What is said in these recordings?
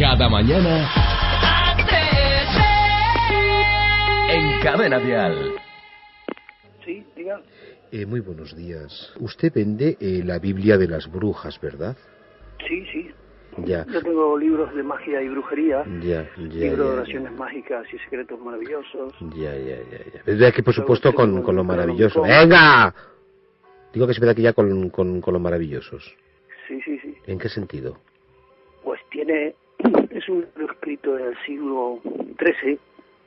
Cada mañana en Cadena Dial. Sí, diga. Muy buenos días. Usted vende la Biblia de las brujas, ¿verdad? Sí. Ya. Yo tengo libros de magia y brujería. Ya. Libros de oraciones mágicas y secretos maravillosos. Ya. Desde aquí, por supuesto, con lo maravilloso. ¡Venga! Digo que se ve aquí ya con los maravillosos. Sí. ¿En qué sentido? Pues es un libro escrito en el siglo XIII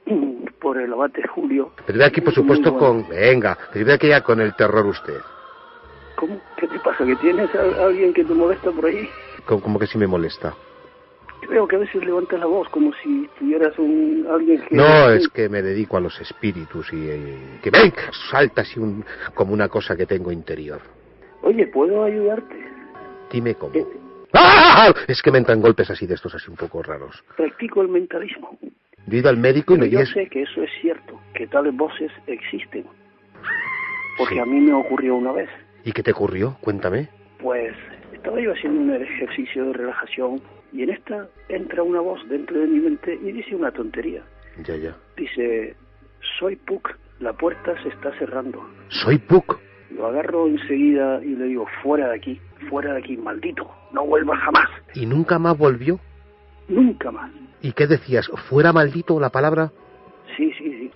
por el abate Julio. Pero de aquí, por supuesto, Venga, pero de aquí ya con el terror usted. ¿Cómo? ¿Qué te pasa? ¿Que tienes a alguien que te molesta por ahí? Como que sí me molesta. Creo que a veces levantas la voz como si tuvieras alguien que... No, es que me dedico a los espíritus y que ven, salta así como una cosa que tengo interior. Oye, ¿puedo ayudarte? Dime cómo. ¡Ah! Es que me entran golpes así de estos así un poco raros. Practico el mentalismo. Yo he ido al médico y yo sé que eso es cierto, que tales voces existen. Porque a mí me ocurrió una vez. ¿Y qué te ocurrió? Cuéntame. Pues estaba yo haciendo un ejercicio de relajación y en esta entra una voz dentro de mi mente y dice una tontería. Ya. Dice, soy Puck, la puerta se está cerrando. ¿Soy Puck? Lo agarro enseguida y le digo, fuera de aquí, maldito, no vuelvas jamás. ¿Y nunca más volvió? Nunca más. ¿Y qué decías? ¿Fuera maldito la palabra? Sí.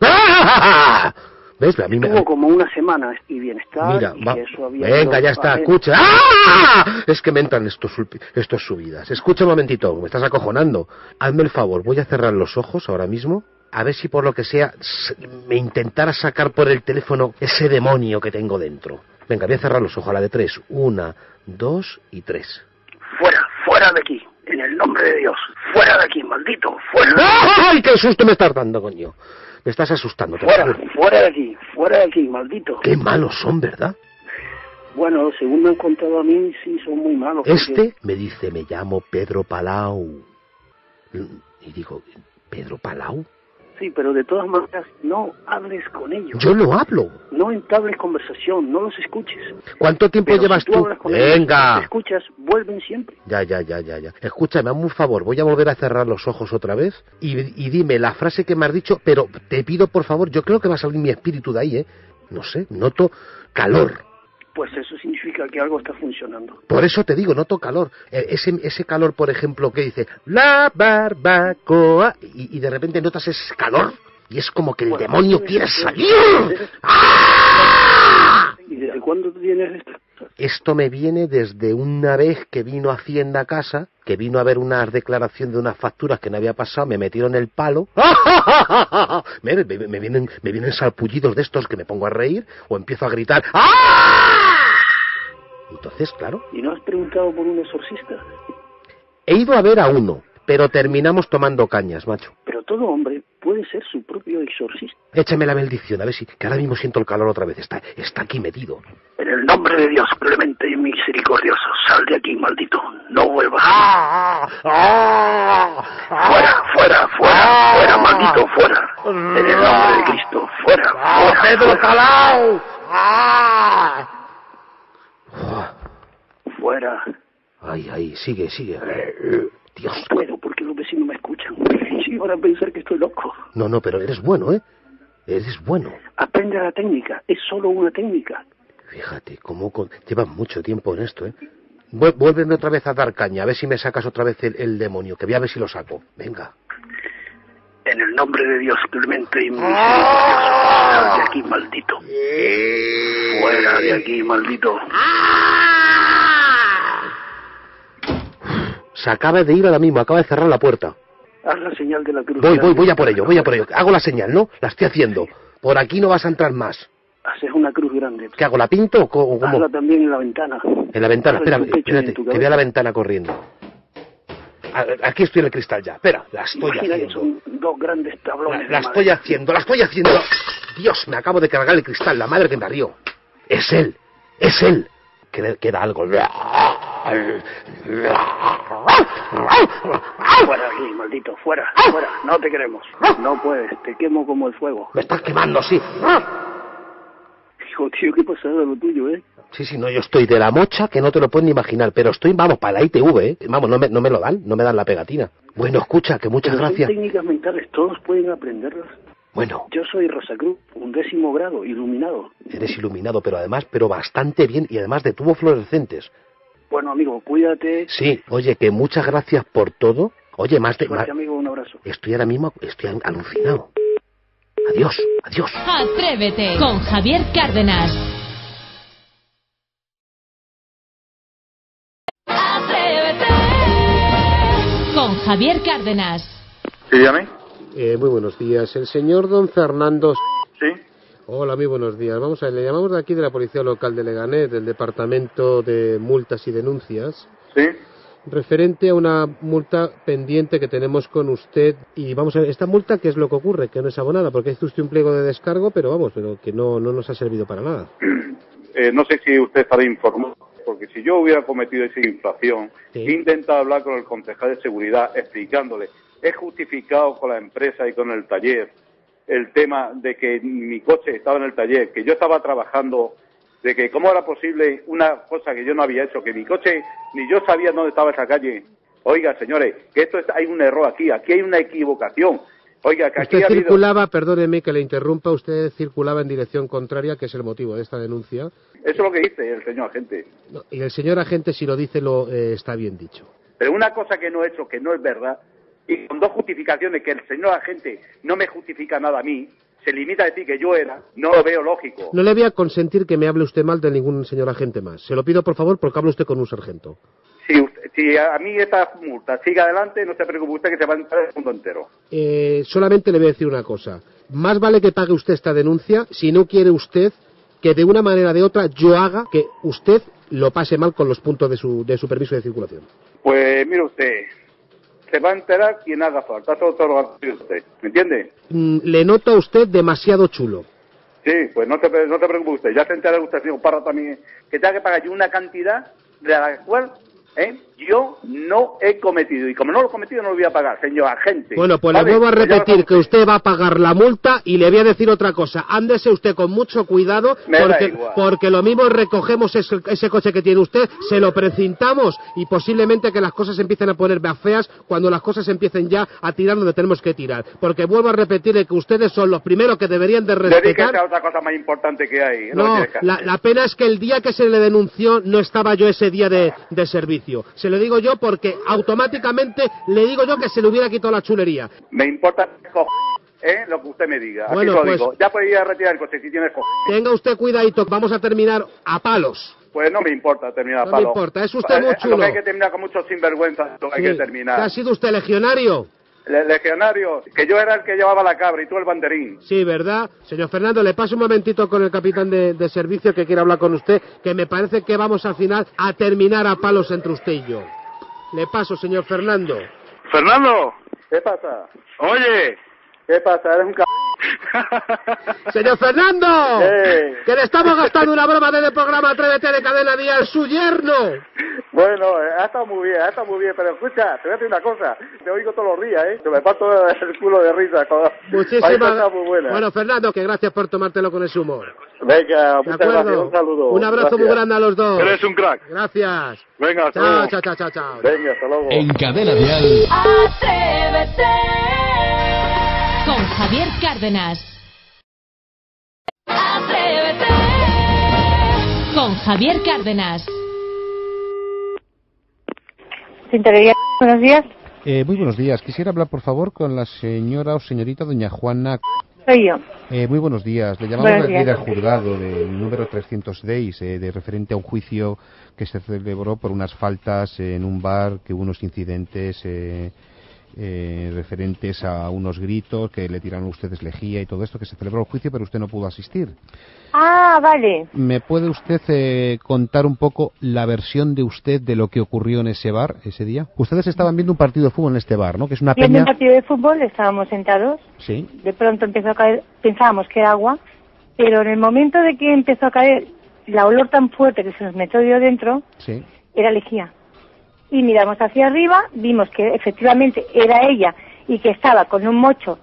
¡Ah! ¿Ves? A mí Estuvo como una semana y bienestar. Mira, y eso había venga, ya está, escucha. ¡Ah! Es que me entran estos subidas. Escucha un momentito, me estás acojonando. Hazme el favor, voy a cerrar los ojos ahora mismo, a ver si por lo que sea me intentara sacar por el teléfono ese demonio que tengo dentro. Venga, voy a cerrar los ojos a la de 3. 1, 2 y 3. Fuera de aquí, en el nombre de Dios. Fuera de aquí, maldito, fuera. ¡Ay, qué susto me estás dando, coño! Me estás asustando. Fuera de aquí, maldito. Qué malos son, ¿verdad? Bueno, según me han contado a mí, sí son muy malos. Porque... me dice, me llamo Pedro Palau. Y digo, ¿Pedro Palau? Sí, pero de todas maneras, no hables con ellos. Yo no hablo. No entables conversación, no los escuches. ¿Cuánto tiempo llevas tú? Venga. Ellos, escuchas, vuelven siempre. Ya. Escúchame, hazme un favor, voy a volver a cerrar los ojos otra vez y dime la frase que me has dicho, pero te pido por favor, yo creo que va a salir mi espíritu de ahí, No sé, noto calor. Pues eso significa que algo está funcionando. Por eso te digo, noto calor. Ese calor, por ejemplo, que dice la barbacoa y de repente notas ese calor y es como que el demonio quiere salir. ¡Ah! ¿Y desde cuándo tienes esto? Esto me viene desde una vez que vino Hacienda a casa, que vino a ver una declaración de unas facturas que no había pasado, me metieron el palo. Me vienen salpullidos de estos que me pongo a reír o empiezo a gritar. Entonces, claro. ¿Y no has preguntado por un exorcista? He ido a ver a uno, pero terminamos tomando cañas, macho. Pero todo hombre puede ser su propio exorcista. Échame la maldición, a ver si... que ahora mismo siento el calor otra vez, está aquí metido. En el nombre de Dios, clemente y misericordioso, sal de aquí, maldito, no vuelvas. Fuera, maldito, fuera. En el nombre de Cristo, fuera. ¡Pedro Palau! Fuera. Ay, sigue. Dios. No puedo porque los vecinos me escuchan. Si van a pensar que estoy loco. No, pero eres bueno, Eres bueno. Aprende la técnica, es solo una técnica. Fíjate, llevas mucho tiempo en esto, Vuélveme otra vez a dar caña, a ver si me sacas otra vez el demonio, que voy a ver si lo saco. Venga. En el nombre de Dios, clemente y misericordioso, sal de aquí, maldito. Fuera de aquí, maldito. Se acaba de ir ahora mismo, acaba de cerrar la puerta. Haz la señal de la cruz. Voy a por ello. Hago la señal, ¿no? La estoy haciendo. Por aquí no vas a entrar más. Haces una cruz grande. ¿Qué hago? ¿La pinto o cómo? Hazla también en la ventana. En la ventana, espérate, que voy a la ventana corriendo. Aquí estoy en el cristal ya. Espera, la estoy haciendo. Que son dos grandes tablones. La estoy haciendo. Dios, me acabo de cargar el cristal, la madre que me parió. Es él. Queda algo. Fuera aquí, maldito, fuera, no te queremos. No puedes, te quemo como el fuego. Me estás quemando, sí. Hijo, tío, qué pasada lo tuyo, ¿eh? Sí, no, yo estoy de la mocha que no te lo puedes ni imaginar, pero estoy, vamos, para la ITV, ¿eh? Vamos, no me lo dan, no me dan la pegatina. Bueno, escucha, que muchas Pero gracias. son técnicas mentales, todos pueden aprenderlas. Bueno. Yo soy Rosacruz, 11º grado, iluminado. Eres iluminado, pero bastante bien, y además de tubos fluorescentes. Bueno, amigo, cuídate. Sí, oye, que muchas gracias por todo. Oye, Suerte, amigo, un abrazo. Estoy ahora mismo, estoy alucinado. Adiós. Atrévete con Javier Cárdenas. Atrévete con Javier Cárdenas. Sí, dígame. Muy buenos días. El señor don Fernando... Sí. Hola, muy buenos días. Vamos a ver, le llamamos de aquí de la Policía Local de Leganés, del Departamento de Multas y Denuncias. Sí. Referente a una multa pendiente que tenemos con usted. Y vamos a ver, esta multa, ¿qué es lo que ocurre? Que no es abonada, porque hizo usted un pliego de descargo, pero que no nos ha servido para nada. No sé si usted estará informado, porque si yo hubiera cometido esa infracción, Sí. he intentado hablar con el concejal de seguridad explicándole, he justificado con la empresa y con el taller el tema de que mi coche estaba en el taller, que yo estaba trabajando, de que cómo era posible una cosa que yo no había hecho, que mi coche, ni yo sabía dónde estaba esa calle. Oiga, señores, que hay un error aquí hay una equivocación. Oiga, que aquí Usted ha habido... circulaba, perdóneme que le interrumpa, usted circulaba en dirección contraria, que es el motivo de esta denuncia. Eso es lo que dice el señor agente. No, y el señor agente, si lo dice, está bien dicho. Pero una cosa que no he hecho, que no es verdad, y con dos justificaciones que el señor agente no me justifica nada a mí, se limita a decir que yo era, no lo veo lógico. No le voy a consentir que me hable usted mal de ningún señor agente más. Se lo pido, por favor, porque habla usted con un sargento. Si a mí esta multa sigue adelante, no se preocupe usted que se va a entrar el mundo entero. Solamente le voy a decir una cosa. Más vale que pague usted esta denuncia si no quiere usted que de una manera o de otra yo haga que usted lo pase mal con los puntos de su permiso de circulación. Pues mire usted, se va a enterar quien haga falta, eso todo lo va a decir usted, ¿me entiende? Le noto a usted demasiado chulo. Sí, pues no te preocupe usted, ya se enterará usted, señor Parra, también, que tenga que pagar yo una cantidad de la cual yo no he cometido, y como no lo he cometido no lo voy a pagar, señor agente. Bueno, pues ¿vale? le vuelvo a Pues ya lo repetir que sabe usted va a pagar la multa, y le voy a decir otra cosa. Ándese usted con mucho cuidado, Me da igual. porque lo mismo recogemos ese coche que tiene usted, se lo precintamos, y posiblemente que las cosas empiecen a poner más feas cuando las cosas empiecen ya a tirar donde tenemos que tirar. Porque vuelvo a repetirle que ustedes son los primeros que deberían de respetar... Dedíquese a otra cosa más importante que hay. No, la pena es que el día que se le denunció no estaba yo ese día de servicio. Se lo digo yo porque automáticamente le digo yo que se le hubiera quitado la chulería. Me importa lo que usted me diga. Aquí Bueno, se lo pues, digo. Ya puede ir a retirar el coche si tiene Tenga usted cuidadito, vamos a terminar a palos. Pues no me importa terminar a No palo. me importa, es usted muy chulo. Lo que hay que terminar con mucho sinvergüenza, lo que hay que terminar. ¿Ha sido usted legionario? Legionario, que yo era el que llevaba la cabra y tú el banderín. Sí, ¿verdad? Señor Fernando, le paso un momentito con el capitán de servicio que quiere hablar con usted, que me parece que vamos al final a terminar a palos entre usted y yo. Le paso, señor Fernando. Fernando. ¿Qué pasa? Oye. ¿Qué pasa? Eres un ¡Señor Fernando! ¡Que le estamos gastando una broma desde el programa Atrévete de Cadena Dial, su yerno! Bueno, ha estado muy bien, pero escucha, te voy a decir una cosa, te oigo todos los días, Se me parto el culo de risa. Muchísimas gracias. Muy buena. Bueno, Fernando, que gracias por tomártelo con ese humor. Venga, muchas gracias, un saludo. Un abrazo muy grande a los dos. Eres un crack. Gracias. Venga, hasta chao, luego. chao. Venga, hasta luego. En Cadena Dial. Atrévete con Javier Cárdenas. Atrévete con Javier Cárdenas. Tintorería, buenos días. Muy buenos días. Quisiera hablar, por favor, con la señora o señorita doña Juana. Soy yo. Muy buenos días. Le llamamos Buenos aquí días. del juzgado del número 306, de referente a un juicio que se celebró por unas faltas en un bar, que hubo unos incidentes referentes a unos gritos que le tiraron a ustedes lejía y todo esto, que se celebró el juicio, pero usted no pudo asistir. Ah, vale. ¿Me puede usted contar un poco la versión de usted de lo que ocurrió en ese bar ese día? Ustedes estaban viendo un partido de fútbol en este bar, ¿no? Que es una Viendo peña... un partido de fútbol, estábamos sentados. Sí. De pronto empezó a caer, pensábamos que era agua, pero en el momento de que empezó a caer, la olor tan fuerte que se nos metió dentro, Sí. era lejía. Y miramos hacia arriba, vimos que efectivamente era ella y que estaba con un mocho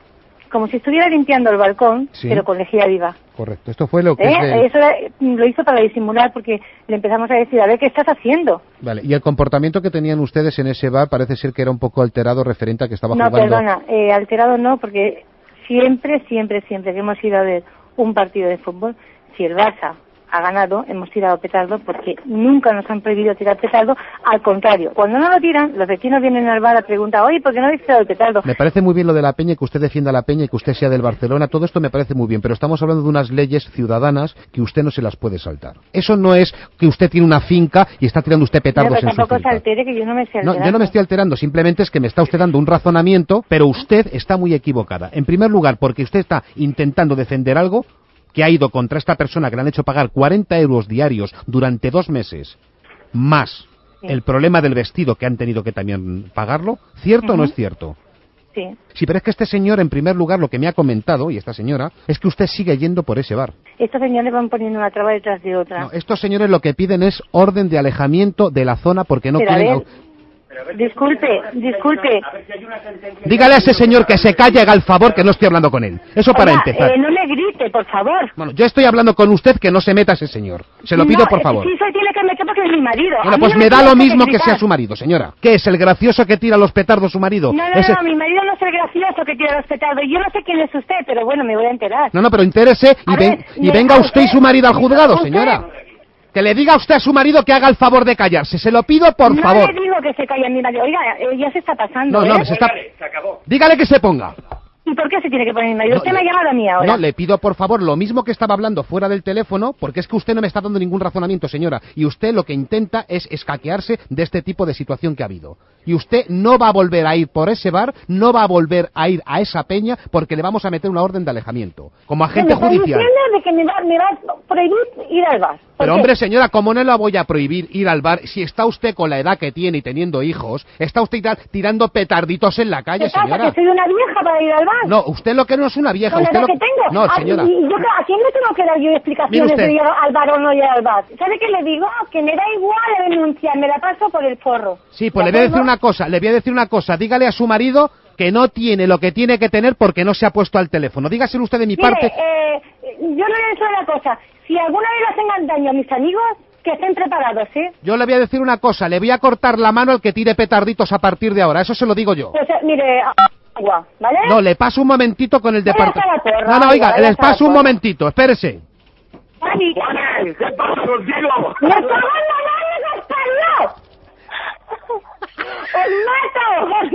como si estuviera limpiando el balcón, Sí. pero con lejía viva. Correcto. Esto fue lo que... es de- Eso lo hizo para disimular, porque le empezamos a decir, a ver, ¿qué estás haciendo? Vale. Y el comportamiento que tenían ustedes en ese bar parece ser que era un poco alterado referente a que estaba No, jugando... perdona, alterado no, porque siempre que hemos ido a ver un partido de fútbol, si el Barça ha ganado, hemos tirado petardo, porque nunca nos han prohibido tirar petardo. Al contrario, cuando no lo tiran, los vecinos vienen al bar a preguntar, oye, ¿por qué no habéis tirado el petardo? Me parece muy bien lo de la Peña, y que usted defienda a la Peña y que usted sea del Barcelona, todo esto me parece muy bien, pero estamos hablando de unas leyes ciudadanas que usted no se las puede saltar. Eso no es que usted tiene una finca y está tirando usted No, petardos pero en su tampoco se finca. altere, que yo no me estoy No, alterando. yo no me estoy alterando, simplemente es que me está usted dando un razonamiento, pero usted está muy equivocada. En primer lugar, porque usted está intentando defender algo que ha ido contra esta persona que le han hecho pagar 40 euros diarios durante 2 meses, más Sí. el problema del vestido que han tenido que también pagarlo. ¿Cierto o no es cierto? Sí. Sí, pero es que este señor, en primer lugar, lo que me ha comentado, y esta señora, es que usted sigue yendo por ese bar. Estos señores van poniendo una traba detrás de otra. No, estos señores lo que piden es orden de alejamiento de la zona porque no Pero a quieren... ver, disculpe. Dígale a ese señor que se calle, haga el favor, que no estoy hablando con él. Eso para Oiga, empezar. no me grite, por favor. Bueno, yo estoy hablando con usted, que no se meta ese señor. Se lo pido, No, por favor. Sí, se tiene que meter porque es mi marido. A Bueno, mí pues no me da tiene lo mismo que gritar. sea su marido, señora. ¿Qué es, el gracioso que tira los petardos su marido? No, Ese- mi marido no es el gracioso que tira los petardos. Yo no sé quién es usted, pero bueno, me voy a enterar. No, pero entérese y, A ver, y venga a usted y su marido al juzgado, usted- señora. Que le diga a usted a su marido que haga el favor de callarse. Se lo pido, por no favor. le digo que se calle a mi marido. Oiga, ya se está pasando, No, ¿eh? se está... Dígale que se ponga. ¿Y por qué se tiene que poner mi marido? No, Usted me ha llamado a mí ahora. No, le pido por favor lo mismo que estaba hablando fuera del teléfono, porque es que usted no me está dando ningún razonamiento, señora. Y usted lo que intenta es escaquearse de este tipo de situación que ha habido. Y usted no va a volver a ir por ese bar, no va a volver a ir a esa peña, porque le vamos a meter una orden de alejamiento. Como agente Me está judicial. diciendo de que me va a prohibir ir al bar. ¿Por Pero qué? hombre, señora, ¿cómo no la voy a prohibir ir al bar si está usted con la edad que tiene y teniendo hijos? ¿Está usted tirando petarditos en la calle, ¿Qué pasa, señora? que soy una vieja para ir al bar? No, usted lo que no es una vieja. ¿Con la Usted edad lo... que tengo? No, señora. ¿Y yo a quién le tengo que dar yo Mire explicaciones usted. de ir al bar o no ir al bar? ¿Sabe qué le digo? Que me da igual denunciar, me la paso por el forro. Sí, pues ¿De le voy a decir acuerdo? una cosa, dígale a su marido que no tiene lo que tiene que tener porque no se ha puesto al teléfono. Dígaselo usted de mi Mire, parte. yo no le digo una cosa. Si alguna vez le hacen daño a mis amigos, que estén preparados, ¿eh? Yo le voy a decir una cosa, le voy a cortar la mano al que tire petarditos a partir de ahora, eso se lo digo yo. Pues, mire, agua, ¿vale? No, le paso un momentito con el Vaya departamento. hasta la porra, No, oiga, vaya les hasta la paso un porra. momentito, espérese. Ay, ¿Qué pasa contigo? ¡Me cago en la madre que parió! ¡Os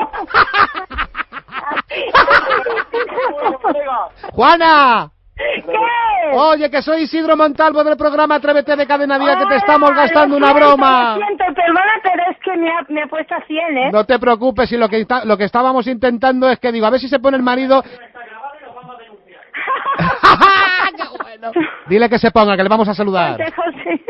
mato! ¡Juana! ¿Qué? Oye, que soy Isidro Montalvo del programa Atrévete de Cadena Día, que te estamos Hola, gastando lo una siento, broma. Lo siento, perdona, pero es que me ha puesto a 100, ¿eh? No te preocupes, y lo que estábamos intentando es que digo, a ver si se pone el marido. ¡Qué bueno! Dile que se ponga, que le vamos a saludar. José, José.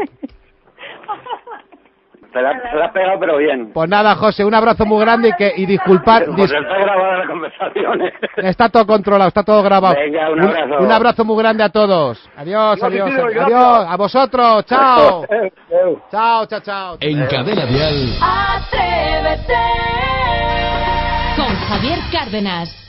Te la has pegado, pero bien. Pues nada, José, un abrazo muy grande y disculpar. Pues está grabada la conversación. Está todo controlado, está todo grabado. Venga, un abrazo. Un abrazo muy grande a todos. Adiós, adiós, Isidro, gracias. adiós. A vosotros, chao. Adeu. Chao, chao, chao. En Cadena Dial. Atrévete con Javier Cárdenas.